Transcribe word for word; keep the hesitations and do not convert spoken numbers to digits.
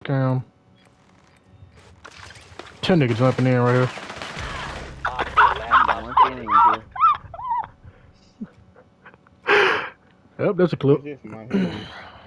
Damn. Ten niggas jumping in right here. Yep, that's a clip. What's this in my head?